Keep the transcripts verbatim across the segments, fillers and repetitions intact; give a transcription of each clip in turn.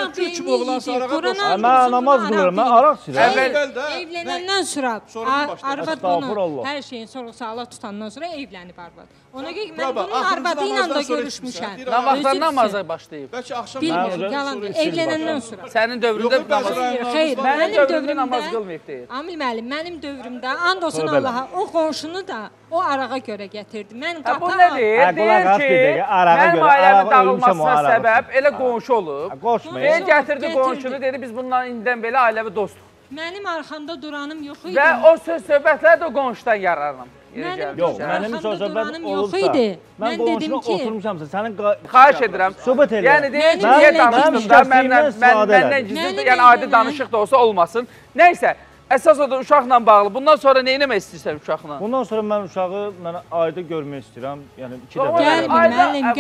gül kimi oğlan sarağa qoşur. Mən namaz qılıram, mən araq içirəm. Evlənəndən sonra arvad bunu hər şeyin sorğu-suala tutandan sonra evlənib arvad. Ona görə mən bunun arvadı ilə də görüşmüşəm. Nə vaxtdan namaza başlayıb? Bəlkə axşam bilmirəm, yalandır. Evlənəndən sonra. Sənin dövründə namaz Xeyr, mənim dövrümdə namaz qılmayıb deyir. Amil müəllim, mənim dövrümdə and olsun Allaha, o qonşunu da o arağa görə gətirdi. Mən qapı Bu nə deyir? Deyir ki, mənim ailəmin dağılmasına səbəb elə qonşu olub. Deyir, gətirdi qonşunu, dedi, biz bundan indidən belə ailəvi dostuq. Mənim arxamda duranım yox idi. Və o söz söhbətlər də qonşudan yararlanıb. Yox, mənim söz-söhbət olubsa, mən qonşuna oturmuşamsa, sənin... Xahiş edirəm. Söhbət elə. Yəni, deyir, niyə danışdım da, məndən gizli, yəni adi danışıq da olsa olmasın. Nəysə, əsas odur uşaqla bağlı. Bundan sonra nə eləmək istəyirsən uşaqla? Bundan sonra mən uşağı mən ayda görmək istəyirəm. Yəni, iki dəfə. Gəlmir, müəllim,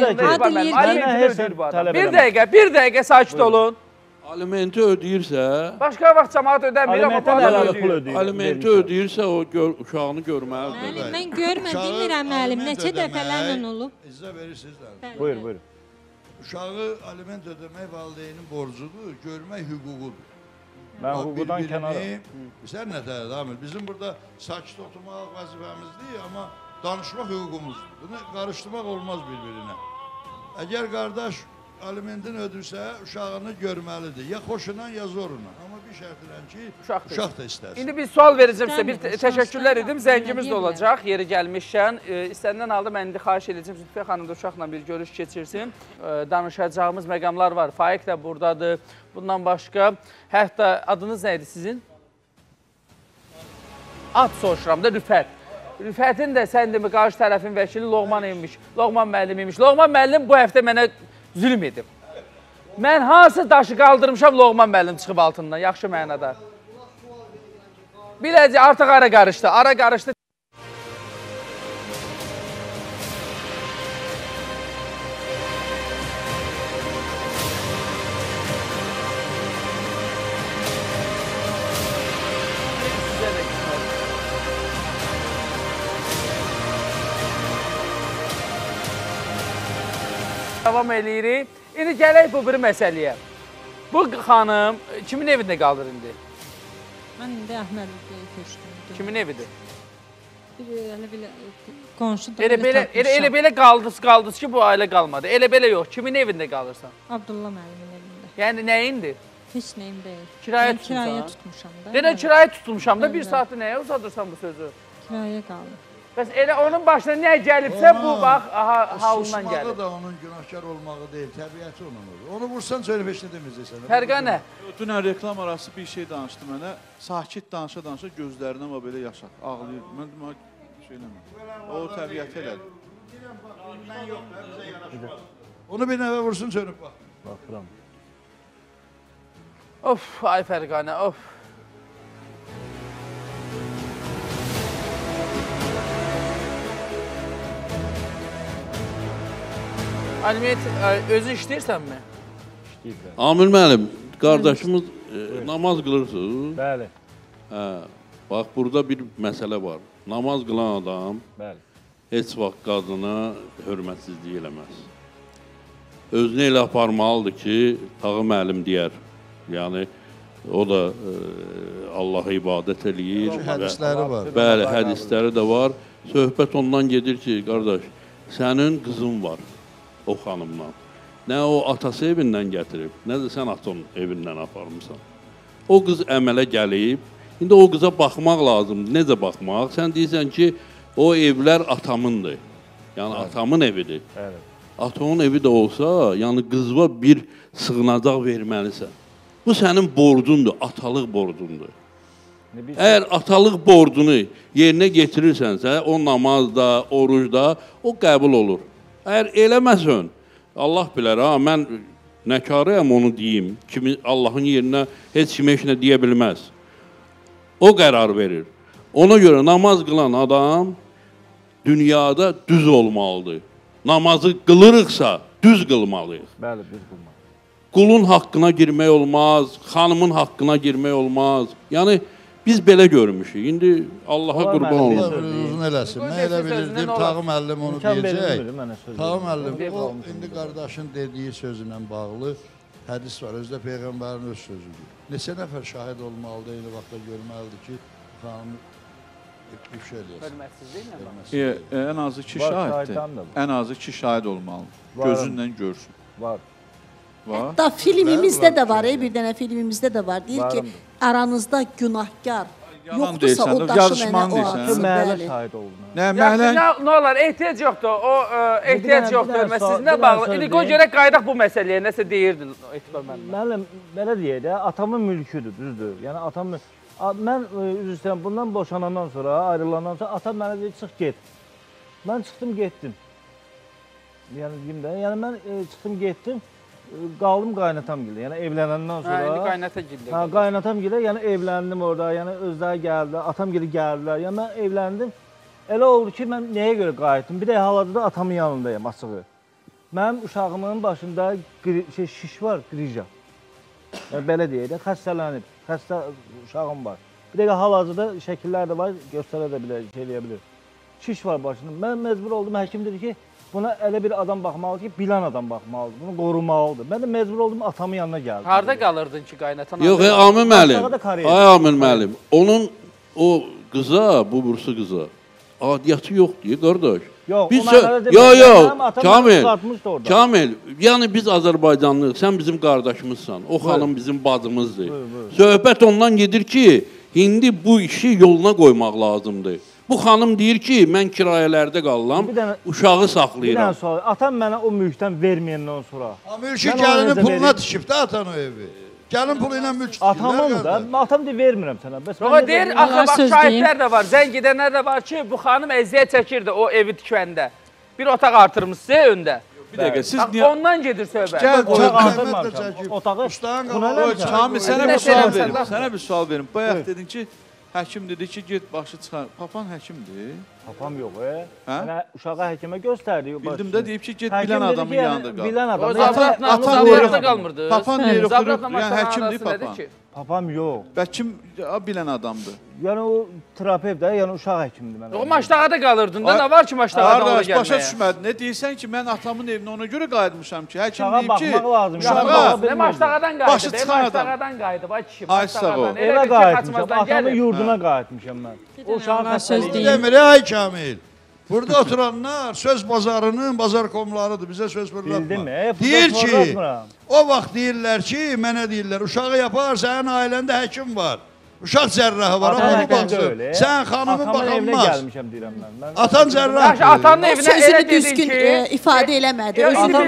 gəlmir. Bir dəqiqə, bir dəqiqə sakit olun. Alimenti ödəyirsə... Başqa vaxt cəmaat ödəmir, amma pul ödəyir. Alimenti ödəyirsə, o uşağını görməlidir. Müəllim, mən görmə, bilmirəm müəllim, neçə dəfələrlə olub. İzah verirsiniz. Buyur, buyur. Uşağı aliment ödəmək valideynin borcudur, görmək hüququdur. Mən hüquqdan kənarım. Sən nətər, Amil? Bizim burada sakit oturmaq vəzifəmizdir, amma danışmaq hüququmuzdur. Bunu qarışdırmaq olmaz bir-birinə. Əgər qardaş alimentin ödürsə, uşağını görməlidir. Ya xoşuna, ya zoruna. Amma bir şərtlə ki, uşaq da istərsin. İndi bir sual verəcəmsə, bir təşəkkürlər edim. Zəngimiz də olacaq, yeri gəlmişkən. İstəndən aldım, mən indi xahiş edəcəm, Zülfiyə xanım da uşaqla bir görüş keçirsin. Danışacağımız məqamlar var. Faiq də buradadır. Bundan başqa, hətta adınız nə idi sizin? Ad soruşuram da, Rüfət. Rüfətin də sən demə, qarşı tərəfin vəkili Loğman imiş, Loğman müəllim imiş. Loğman müəllim bu həftə mənə zülm edib. Mən hansı daşı qaldırmışam, Loğman müəllim çıxıb altından, yaxşı mənada. Biləcək, artıq ara qarışdı, ara qarışdı. Davam eləyirik. İndi gələk bu bir məsələyə. Bu xanım kimin evində qalır indi? Mən indi Əhmədovda köçdüm. Kimin evidir? Elə belə qonşuda elə belə qaldınız, qaldınız ki, bu ailə qalmadı. Elə belə yox. Kimin evində qalırsan? Abdullah müəllimin evində. Yəni nəyindir? Heç nəyim deyil. Kirayə tutmuşam. Kirayə tutmuşam da. Denə kirayə tutmuşam da, bir saatı nəyə uzadırsan bu sözü? Kirayə qalır. Bəs elə onun başına nə gəlibsə, bu bax, halından gəlir. Susmağı da onun günahkar olmağı deyil, təbiəti onun olur. Onu vursan söyləyib heç nə deməyəcəksən. Fərqa nə? Dünən reklam arası bir şey danışdı mənə. Sakit danışa-danışa gözlərinə amma belə yaşaq, ağlayır. Mən demək, şey eləməm. O təbiəti elədir. Mən yox, bizə yaraşmaz. Onu bir nəvə vursun, sönüb bax. Baxıram. Of, ay Fərqanə, of. Aliment, özü işləyirsənmi? İşləyirəm. Amil müəllim, qardaşımız namaz qılırsınız. Bəli. Hə, bax, burada bir məsələ var. Namaz qılan adam heç vaxt qadına hörmətsizlik eləməz. Özünü elə aparmalıdır ki, Tağı müəllim deyər. Yəni, o da Allaha ibadət eləyir. Hədisləri var. Bəli, hədisləri də var. Söhbət ondan gedir ki, qardaş, sənin qızın var. O xanımdan. Nə o atası evindən gətirib, nə də sən atanın evindən aparmışsan. O qız əmələ gəlib, indi o qıza baxmaq lazımdır. Necə baxmaq? Sən deyirsən ki, o evlər atamındır. Yəni atamın evidir. Atamın evi də olsa, yəni qızva bir sığınacaq verməlisən. Bu sənin borcundur, atalıq borcundur. Əgər atalıq borcunu yerinə getirirsənsə, o namazda, orucda, o qəbul olur. Əgər eləməsən, Allah bilər, ha, mən nəkarıyam onu deyim, kimi Allahın yerinə heç kim heç nə deyə bilməz. O qərar verir. Ona görə namaz qılan adam dünyada düz olmalıdır. Namazı qılırıqsa düz qılmalıyıq. Bəli, düz qılmalıyıq. Qulun haqqına girmək olmaz, xanımın haqqına girmək olmaz. Yəni, biz belə görmüşük. İndi Allaha qurban olun. Uzun eləsin. Mən elə bilirdim, Tağı müəllim onu deyəcək. Tağı müəllim, o indi qardaşın dediyi sözünə bağlı hədis var, özdə Peyğəmbərin öz sözüdür. Neçə nəfər şahid olmalıdır, eyni vaxtda görməlidir ki, xanımı ifşa eləyəsin. Hörmətsizliklə. Ən azı iki şahiddir. Ən azı iki şahid olmalıdır. Gözünlə görsün. Var. Var. Hətta filmimizdə də var, bir dənə filmimizdə də var. Deyir ki, aranızda günahkar yoxdursa o daşı mənə o atsın. Məhəllə şahid olun. Nə, məhəllə... Nə olar, ehtiyac yoxdur. O ehtiyac yoxdur hörmətsizliyə bağlı. İndi qoy görək qayıdaq bu məsələyə. Nəsə deyirdin Etibar müəllim. Müəllim, belə deyək də, atamın mülküdür, düzdür. Yəni atam mən üzr istəyirəm, bundan boşanandan sonra, ayrılandan sonra atam mənə deyir, çıx get. Mən çıxdım, getdim. Yəni deyim də, yəni mən çıxdım, getdim. Qaldım qaynatam gilə, yəni evlənəndən sonra... Hə, indi qaynata gilə. Hə, qaynatam gilə, yəni evləndim orada, yəni özləri gəldilər, atam gilə gəldilər. Yəni mən evləndim, elə oldu ki, mən nəyə görə qayıtdım? Bir də hal-hazırda da atamın yanındayım, açığı. Mənim uşağımın başında şey, şiş var, grija. Yəni belə deyək də, xəstələnib, xəstə uşağım var. Bir də hal-hazırda şəkillər də var, göstərə də bilər, şey eləyə bilir. Şiş var başında. Mən məcbur oldum, həkim dedi ki, buna elə bir adam baxmalıdır ki, bilən adam baxmalıdır, bunu qorumalıdır. Mən də mecbur oldum, atamın yanına gəldim. Harada qalırdın ki, qaynatan? Yox, ey Amil müəllim, ay Amil müəllim, onun o qıza, bu bursu qıza, adiyyatı yoxdur, qardaş. Yox, biz ona görə yox, yox, Kamil, Kamil, yəni biz Azərbaycanlıyıq, sən bizim qardaşımızsan, o xanım bizim bacımızdır. Söhbət ondan gedir ki, indi bu işi yoluna qoymaq lazımdır. Bu xanım deyir ki, mən kirayələrdə qalıram, uşağı saxlayıram. Bir dənə sual, atam mənə o mülkdən verməyəndən sonra... Mülkü gəlinin puluna tikib də atan o evi. Gəlin pulu ilə mülk tikirlər. Atamın da, atam deyir, vermirəm sənə. Yox, deyir, axı, bax, şahidlər də var, zəng gedənlər də var ki, bu xanım əziyyət çəkirdi o evi tikəndə. Bir otaq artırmışsa öndə. Bir dəqiqə, siz niyə... Ondan gedir söhbət. Gəl, artırmamışam. Otağı... Kamil, sənə bir sual verim, sənə bir sual verim. Bayaq dedin ki, həkim dedi ki, get başı çıxar. Papan həkimdir. Papam yox, e. Mənə uşağa həkimə göstərdi. Bildim də deyib ki, get bilən adamın yanında qal. Bilən adam. O zabratla qalmırdı. Papan deyir, oxuyur, yəni həkimdir papan. Papam yox. Və kim bilən adamdır? Yəni o terapevt də, yəni uşaq həkimdir mənə. O Maçdağada qalırdın da, nə var ki Maçdağada ona gəlməyə? Başa düşmədin, nə deyirsən ki, mən atamın evinə ona görə qayıtmışam ki, həkim deyib ki, uşağa... Nə Maçdağadan qayıdı, nə Maçdağadan qayıdı, ay kişi, Maçdağadan. Evə qayıtmışam, atamın yurduna qayıtmışam mən. O uşağın xəstəliyi. Demir, ay Kamil. Burada oturanlar söz bazarının bazar komlarıdır, bizə söz fırlatma. Deyir ki, o vaxt deyirlər ki, mənə deyirlər, uşağı yapar, sənin ailəndə həkim var. Uşaq cərrahı var, ama onu baxsın. Sən xanımın baxılmaz. Atan cərrah. Atanın evinə elə dedin ki, ifadə eləmədi.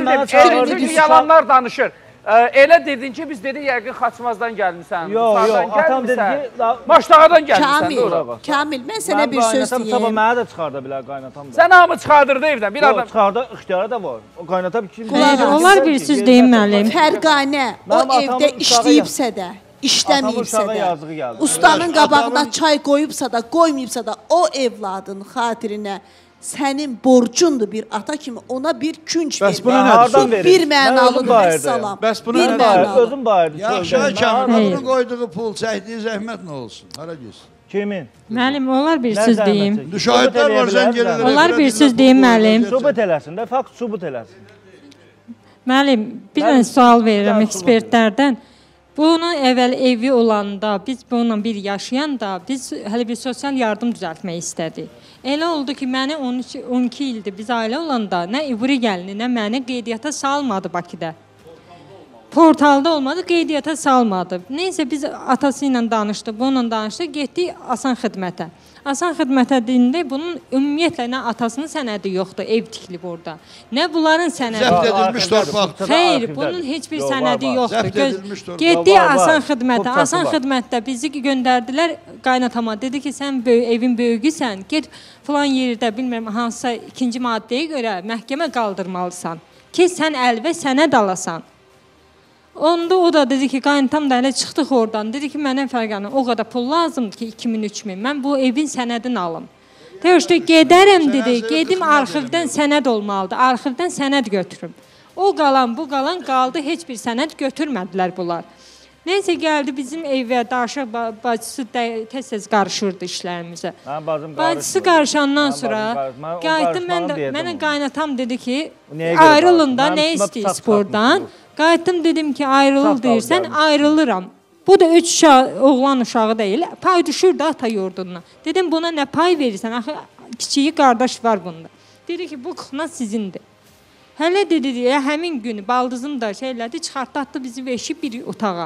Çünki yalanlar danışır. Elə dedin ki, biz dedik, yəqin Xaçmazdan gəlmişsən. Yox, yox, atam dedi ki... Maçdağadan gəlmişsən. Kamil, Kamil, mən sənə bir söz deyim. Sabah mənə də çıxarda bilər qaynatam da. Sən hamı çıxardırdı evdən, bir adam... Yox, çıxarda, ixtiyarı da var. O qaynatam kim... Onlar bir söz deyim müəllim. Fərqanə, o evdə işləyibsə də, işləməyibsə də, ustanın qabağına çay qoyubsa da, qoymayıbsa da, o evladın xatirinə sənin borcundur bir ata kimi, ona bir künc verir. Bəs buna nədən verir? Bir mənalıdır, vəssalam. Bəs buna nədən? Özüm bayırdı. Yaxşı, Kamil, bunun qoyduğu pul, çəkdiyi zəhmət nə olsun? Hara gitsin? Kimin? Müəllim, onlar bir söz deyim. Müşahidlər var, zəng gelirlər. Onlar bir söz deyim, müəllim. Subut eləsin də, fakt subut eləsin. Müəllim, bir dənə sual verirəm ekspertlərdən. Bunun əvvəl evi olanda, biz bununla bir yaşayanda, biz hələ bir sosial yardım düzəltmək istədik. Elə oldu ki, məni on iki ildir biz ailə olanda, nə İvri gəlini, nə məni qeydiyyata salmadı Bakıda. Portalda olmadı, qeydiyyata salmadı. Neysə, biz atası ilə danışdıq, bununla danışdıq, getdik Asan xidmətə. Asan xidmətə deyində, bunun ümumiyyətlə nə atasının sənədi yoxdur, ev tikilib orada. Nə bunların sənədi yoxdur. Zəbt edilmiş torpaq. Xeyr, bunun heç bir sənədi yoxdur. Getdik Asan xidmətə. Asan xidmətdə bizi göndərdilər qaynatama. Dedi ki, sən evin böyüyüsən, get filan yerdə, bilmirəm, hansısa ikinci maddəyə görə məhkəmə qaldırmalısan ki, sən əlvə sənəd alasan. Onda o da dedi ki, qaynatam da elə çıxdıq oradan. Dedi ki, mənə fərqanı o qədər pul lazımdır ki, iki min, üç min. Mən bu evin sənədini alım. Deyir, gedərəm dedi, gedim arxivdən sənəd olmalıdır. Arxivdən sənəd götürüm. O qalan, bu qalan qaldı, heç bir sənəd götürmədilər bunlar. Neysə gəldi bizim evə, daşaq bacısı tez-tez qarışırdı işlərimizə. Bacısı qarışandan sonra qayıtdım, mənə qaynatam dedi ki, ayrılın da nə istəyiz buradan. Qayıtdım dedim ki ayrılır deyirsən, ayrılıram. Bu da üç uşağı, oğlan uşağı deyil. Pay düşür də ata yurdundan. Dedim buna nə pay verirsən? Axı kiçiyi qardaş var bunda. Dedi ki bu kıxna sizindir. Hələ dedi, ya, həmin günü baldızım da şeylədi, çıxartdı, atdı bizi veşib bir otağa.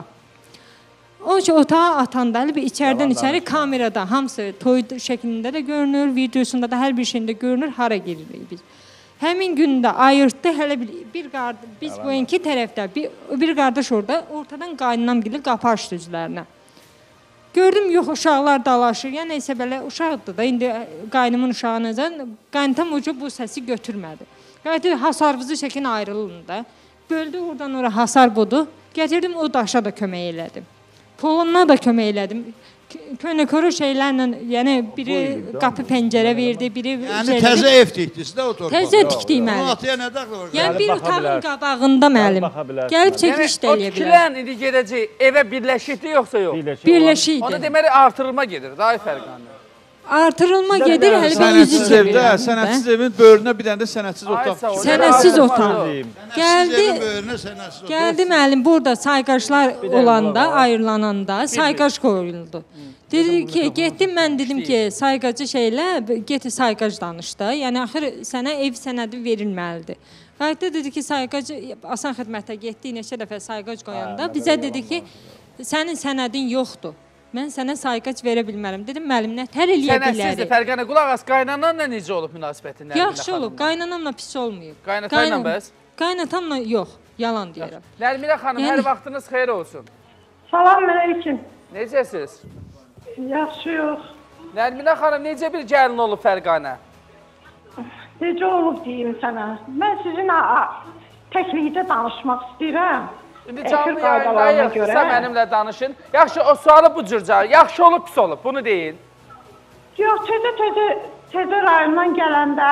O ki, otağa atanda bir içərdən içəri kamerada hamısı toy şəklində də görünür, videosunda da hər bir şeyində görünür, hara giririk biz. Həmin gündə ayırtdı, hələ bir, bir qardaş, biz bu iki tərəfdə, bir, bir qardaş orada, ortadan qaynanam gedir, qapı açdı üzlərinə. Gördüm, yox, uşaqlar dalaşır, ya neysə belə uşaqdır da, indi qaynımın uşağı nəzən, qaynatam ucu bu səsi götürmədi. Qayıtdı, hasarınızı çəkin ayrılın da. Böldü, oradan ora hasar budur. Gətirdim, o daşa da kömək elədim. Polonuna da kömək elədim. Könəkörü şeylərlə, yəni biri qapı pəncərə verdi, biri yəni təzə ev tikdiniz də o torpaqda. Təzə tikdik müəllim. Ataya nə daxlı var? Yəni bir otağın qabağında müəllim. Gəlib çəkiliş də eləyə bilər. O tikilən indi gedəcək, evə birləşikdir yoxsa yox? Birləşikdir. Onu deməli artırılma gedir, daha fərqandır. Artırılma gedir, hələ bir yüzü sənətsiz evdə, sənətsiz evin böyrünə bir dənə də sənətsiz otaq. Sənətsiz otaq. Gəldi, Gəldi. gəldi müəllim, burada sayqaşlar olanda, ayrılananda sayqaş qoyuldu. Dedi ki, getdim, mən dedim ki, sayqacı şeylə, geti sayqac danışdı. Yəni, axır sənə ev sənədi verilməlidir. Qayıtda dedi ki, sayqacı, asan xidmətə getdik, neçə dəfə sayqac qoyanda, bizə dedi ki, sənin sənədin yoxdur. Mən sənə sayqac verə bilmərəm. Dedim, müəllim, nətər eləyə bilərik? Sənətsizdir, Fərqanə, qulaq as, qaynananla necə olub münasibətin? Yaxşı olub, qaynanamla pis olmayıb. Qaynatayla bəs? Qaynatamla yox, yalan deyirəm. Nərminə xanım, hər vaxtınız xeyir olsun. Salam əleykum. Necəsiz? Yaxşı yox. Nərminə xanım, necə bir gəlin olub Fərqanə? Necə olub deyim sənə? Mən sizin təklikdə danışmaq istəyirəm. İndi canlı yayındayıq, qısa mənimlə danışın. Yaxşı, o sualı bu cür cavab. Yaxşı olub, pis olub, bunu deyin. Yox, təzə-təzə təzə rayondan gələndə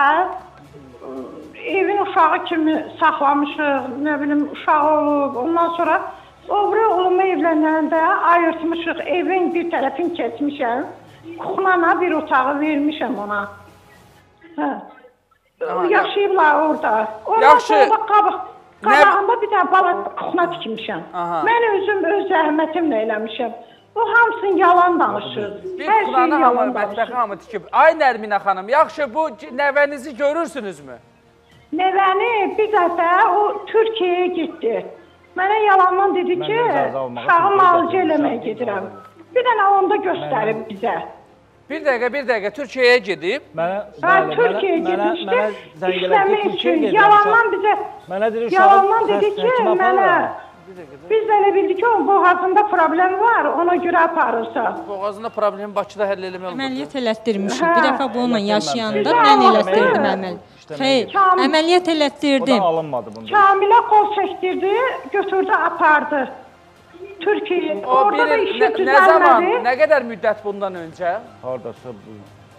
evin uşağı kimi saxlamışıq, nə bilim, uşağı olub. Ondan sonra oğru olma evlənəndə ayırtmışıq, evin bir tərəfini keçmişəm. Kuxlana bir otağı vermişəm ona. Hə. Yaşayıblar orada. Ondan sonra qabıq. Qabağında bir dənə bala kuxna tikmişəm. Mən özüm öz zəhmətimlə eləmişəm. O hamısını yalan danışır. Bir kuxlanı hamı, mətbəxi hamı tikib. Ay Nərminə xanım, yaxşı bu nəvənizi görürsünüzmü? Nəvəni bir dəfə o Türkiyəyə getdi. Mənə yalandan dedi ki, uşağı malıcı eləməyə gedirəm. Bir dənə onda göstərib bizə. Bir dəqiqə, bir dəqiqə, Türkiyəyə gedib. Hə, Türkiyəyə getmişdi, işləmək üçün. Yalandan bizə, yalandan dedi ki, mənə, biz də elə bildik ki, onun boğazında problem var, ona görə aparırsa. Boğazında problemi Bakıda həll eləmək olmadı. Əməliyyat elətdirmişim. Bir dəfə bununla yaşayanda mən elətdirdim əməliyyat. Xeyr, əməliyyat elətdirdim. Kamilə qol çəkdirdi, götürdü, apardı. Türkiyə, orada da işi düzəlmədi. Nə zaman, nə qədər müddət bundan öncə? Haradasa bu.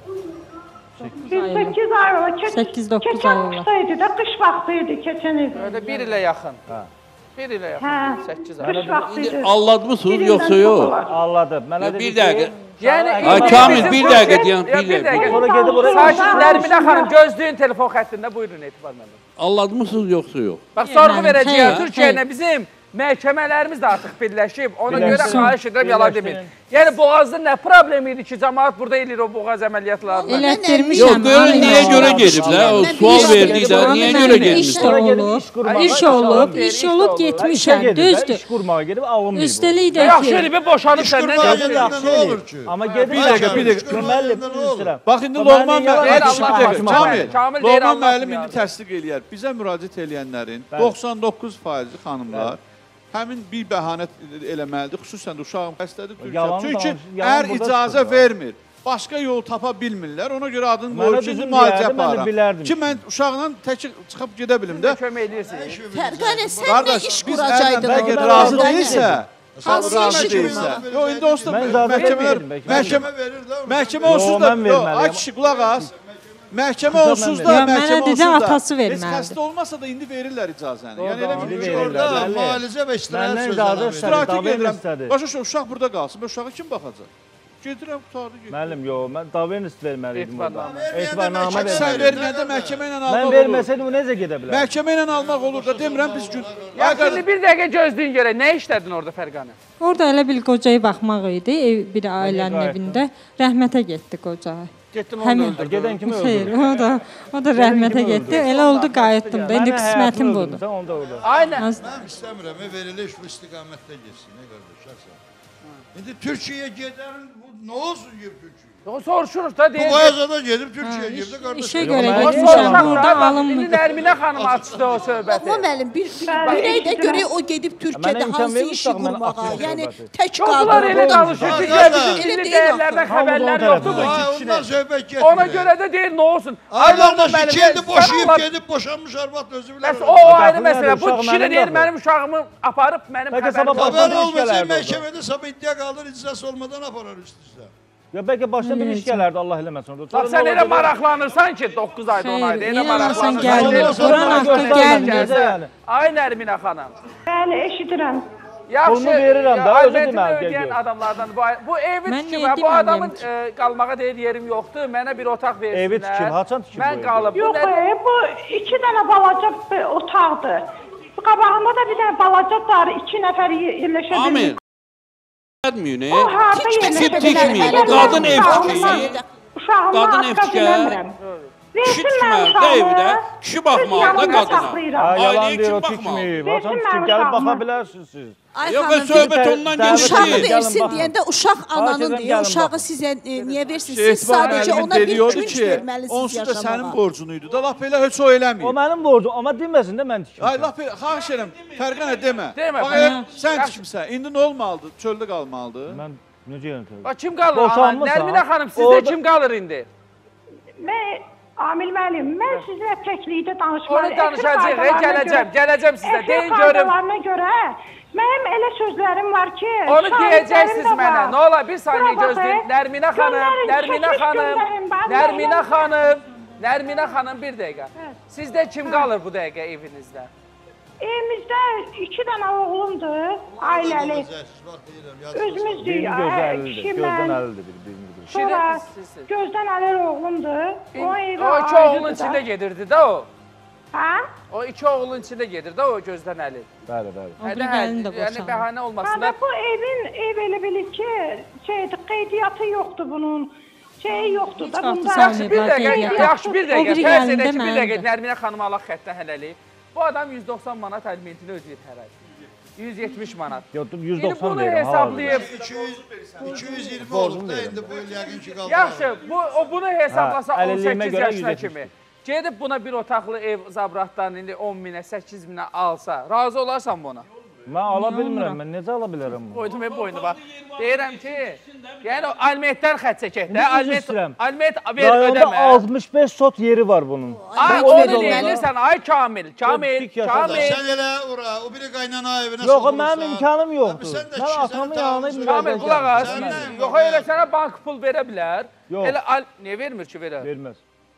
səkkiz ay ola. səkkiz doqquz ay ola. Keçən vaxtıydı da, qış vaxtıydı keçən il. Öyle bir ilə yaxın. Bir ilə yaxın, səkkiz ay. Qış vaxtıydı. Alladmısınız yoxsa yox? Alladım. Mənə dedi Bir dəqiqə. Yəni, Ay Kamil, bir dəqiqə deyən, bir dəqiqə. Sonra gedib oraya... Sakin, Nərminə xanım, gözləyin telefon xəttində, buyurun Etibar müəllim. Alladmısınız yoxsa yox? Bax, sorğu verəcəyəm, Türkiyə ilə bizim məhkəmələrimiz də artıq birləşib, ona görə xahiş edirəm, yalan deməyin. Yəni, boğazda nə problem idi ki, cəmaat burada eləyir o boğaz əməliyyatlarını? Elətdirmişəm. Yox, görün, niyə görə gediblər? O sual verdiklər, niyə görə gediblər? İş olub, iş olub, iş olub, getmişəm, düzdür. İş qurmağa gedib, alınmayıb. Üstəlik də Yaxşı ki... eləyib, boşanıb səndən Yaxşı Yaxşı nə olur eləyib. ki? Amma gedib... Bir dəqiqə, bir dəqiqə. Müəllim, üzrəm. Bax, indi Loğman müəllim, Kamil, Kamil, deyir, Loğman müəllim anlatmıyor. indi təsdiq eləyər. Bizə müraciət eləyənlərin doxsan doqquz faizi xanımlar həmin bir bəhanət eləməlidir, xüsusən də uşağın xəstədir Türkiyə. Çünki əgər icazə vermir, başqa yol tapa bilmirlər, ona görə adını qoyub ki, müalicə aparam. Ki, mən uşaqla tək çıxıb gedə bilim də. Kömək edirsiniz. Fərqanə, sən nə iş quracaydın Qardaş, biz əgər razı deyilsə, hansı razı iş deyilsə. qurmağa? Yox, indi onsuz da məhkəmələr, məhkəmə, məhkəmə onsuz da, yox, ay kişi, qulaq az. Məhkəmə onsuz da, məhkəmə onsuz da. Atası Heç xəstə olmasa da indi verirlər icazəni. Yəni elə bir Orada müalicə və istirahət Məndən sözləri icazə verir. istədi, İstirahətə davam gedirəm. istədi. Başa uşaq burada qalsın, bu uşağı kim baxacaq? Gedirəm, qutardı, gedirəm. Müəllim, yox, mən davranış verməliydim orada. Etibarnamə Etibarnamə Sən verməliydim. verməyəndə məhkəmə ilə almaq Mən olur. verməsəydim, o necə gedə bilər? Məhkəmə ilə almaq olur da, demirəm biz gün... Yaxşı, bir dəqiqə gözləyin görək. Nə işlədin orada Fərqanə? Orada elə bir qocayı baxmaq idi, ev, bir ailənin qayıtdın? evində. Rəhmətə getdi qoca. Getdin onu da öldür. Gedən kimi Xeyr, öldür. o da, o da rəhmətə getdi. Elə oldu, qayıtdım da. İndi qismətim budur. Sən onda orada. Aynen. Mən istəmirəm, veriliş bu istiqamətdə getsin, nə qardaş, şəxsən. İndi Türkiyəyə gedərin, bu nə olsun ki Türkiyə? O soruşuruz da Bu deyəcək. Qoyazada gedib Türkiyəyə gedib, qardaş. İşə görə O getmişəm, soruşaq burada da, alınmır. indi Nərminə xanım açdı o söhbəti. Amma müəllim, bir, bir, bilək də görək o gedib Türkiyədə Mənə imkan hansı verirsən, işi mən qurmağa. açıram Yəni söhbəti. tək Onlar qadın. elə danışır ki, Qadın- bizim Elə milli deyil dəyərlərdən axı. xəbərlər Hamımız yoxdur bu onun Ay, kişinin. ondan söhbət getmir. Ona görə də deyir, nə olsun? Ay, qardaş, müəllim, iki ildir sən boşayıb Allah- gedib, boşanmış arvad özü bilər. Bəs o ayrı Uşaqlar məsələ. Bu uşaq kişi də mənim deyir, yoxdur. mənim uşağımı aparıb mənim Bəlkə sabah xəbərim başına Haber bir iş olmasın, gələrdi orada. məhkəmədə sabah iddia qalır, icrası olmadan aparar üst-üstə. Ya bəlkə başına bir iş gələrdi, Allah eləməsin orada. Bax, sən elə maraqlanırsan ki, doqquz ayda, on ayda, elə Xeyr, inanırsan maraqlanırsan. gəlmir. Deyir, Quran haqqı gəlmir. Yəni. Ay Nərminə xanım. Bəli, eşidirəm. Yaxşı, Pulunu verirəm də, ya, özü alimentini deməli, ödəyən gör. adamlardan bu, bu evi Mən tikib, niyə ha, bu deməliyəm adamın ki? e, qalmağa deyir yerim yoxdur, mənə bir otaq versinlər. Evi tikib, haçan tikib bu Mən evi? qalıb. Bu Yox, nə? e, bu iki dənə balaca bir otaqdır. Qabağında da bir dənə balaca dar, iki nəfər yerləşə Amir. bilir. Etmiyor ne? O harda Tip yerləşə tikmiyor. bilər? Qadın ev Uşağımdan- tikir. Uşağımdan Qadın ev asqa tikər. bilmirəm. Kişi Versin mən tikməli də evdə. uşağımı. Kişi Öz baxmalı da yanımda qadına. saxlayıram. Ha, yalan Ailəyə deyir, kim o baxmalı? tikməyib. Versin Haçan mən tikib, gəlib baxa uşağıma. bilərsiniz siz. Ay Yox, xanım, və söhbət Dəvət- ondan dəvət gedir uşağı ki. edin. versin Gəlin baxın. deyəndə uşaq ananın edirəm, deyə gəlin uşağı baxın. sizə e, niyə versin? Şey, Siz sadəcə müəllimin ona bir dediyordu günc ki, verməlisiniz onsuz da sənin yaşamağa. borcunuydu da, laf elə heç o eləməyib. O mənim borcum, amma deməsin də mən tikmişəm. Ay, laf elə, xahiş edirəm, Fərqanə demə. Demə, Bax, Fərqanə. elə sən tikmisən, indi nə olmalıdır? Çöldə qalmalıdır. Mən necə yönətəcəm? Bax, kim qalır? Ana, Boşanmısan. Nərminə xanım, sizdə Orada- kim qalır indi? Mən Amil müəllim, mən sizlə təklikdə danışmalıyım. Onu danışacağıq, e, gələcəm, gələcəm sizə. Deyin görüm. Qaydalarına görə mənim elə sözlərim var ki, Onu deyəcəksiniz şahidlərim də mənə. var. Nə olar, bir saniyə Bura bax, gözləyin. e. Nərminə xanım, Göndərin, Nərminə çəkiliş xanım, göndərin, ben Nərminə vermem. xanım, Nərminə xanım bir dəqiqə. Sizdə kim qalır bu dəqiqə evinizdə? Evimizdə iki dənə oğlumdur, ailəli. Özümüzdür, Birini ya, gözləlidir, kişi gözdən mən. əlidir bir, birini gözdən. Sonra Sizsiz. gözdən əlir oğlumdur. O evə O iki oğlun ayrıdır da. içində gedirdi də o. Hə? O iki oğlun içində gedir də o gözdən əli. Bəli, bəli. O biri Hə, gəlini də yəni boşandı. bəhanə olmasın da. Hə, bu evin ev elə bilir ki, şeydir, qeydiyyatı yoxdur bunun. Şeyi yoxdur da Heç bunda. vaxt Yaxşı bir dəqiqə, qeydiyyat. yaxşı bir O dəqiqə. biri Fərz gəlində edək ki, bir mənimdir. dəqiqə Nərminə xanım Allah xəttə hələlik. Bu adam yüz doxsan manat alimentini ödəyir hər ay. yüz yetmiş manat. Yox, yüz İndi doxsan bunu deyirəm. hesablayıb, iki yüz, iki yüz iyirmi olub da indi bu il yəqin ki qaldı. yaxşı, bu o bunu hesablasa Hə, on əlilliyimə səkkiz görə yaşına yüz yetmiş. kimi. Gedib buna bir otaqlı ev zabratdan indi on minə, səkkiz minə alsa, razı olarsan buna? Mən ala bilmirəm, mən necə ala bilərəm bunu? Qoydum hep boynu bax. Deyirəm ki, yəni o alimentdən xətt çəkək də, Üzr aliment, istəyirəm. aliment ver Rayonda ödəmə. altmış beş sot yeri var bunun. Ay O onu verilməli. deyirsən, ay Kamil, Kamil, pik yaşa da. Kamil. Sən elə ora, o biri qaynana evinə Yox, soxulursan. mənim imkanım Abi, yoxdur. sən də Mən kişisən, atamın tamam, yanına sən- bir Kamil qulaq as. Səndən- Yox, elə sənə bank pul verə bilər. Yox. Elə al, niyə vermir ki verə? Verməz.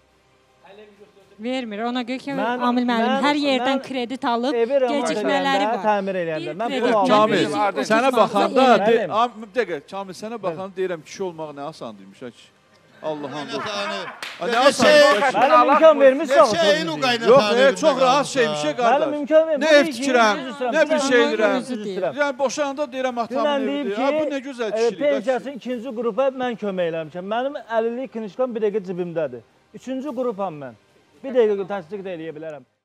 Vermir. Ona görə ki, Mən- Amil müəllim mən- hər yerdən mən kredit alıb Evi remont gecikmələri edəndə, var. təmir eləyəndə. Bir Mən kredit bunu Kamil, aldım. Kamil, Bizim artıq sənə otuz baxanda, manat de, verelim. am, bir dəqiqə, Kamil, sənə baxanda deyirəm kişi olmaq nə asandıymış ha kişi. Allah'ın dostu. Ha, nə asan? Mənim imkan vermişsən. Neçə il o qaynana Yox, evində e, çox rahat qalmısan? şeymiş şey Mənim qardaş. imkan vermişəm. Nə ev tikirəm, nə bir şey edirəm. Özü deyir. Yəni boşananda deyirəm atamın Dünən deyib evidir. ki, Ha, bu nə gözəl e, kişilik. pensiyasının ikinci qrupa mən kömək eləmişəm. Mənim əlillik knişkam bir dəqiqə cibimdədir. Üçüncü qrupam mən. Bir dəqiqə təsdiq də eləyə bilərəm.